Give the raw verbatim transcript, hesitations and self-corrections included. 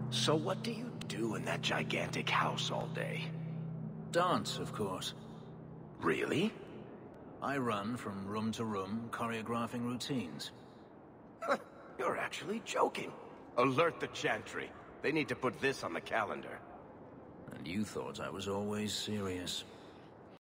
So what do you do in that gigantic house all day? Dance, of course. Really? I run from room to room, choreographing routines. You're actually joking. Alert the Chantry. They need to put this on the calendar. And you thought I was always serious.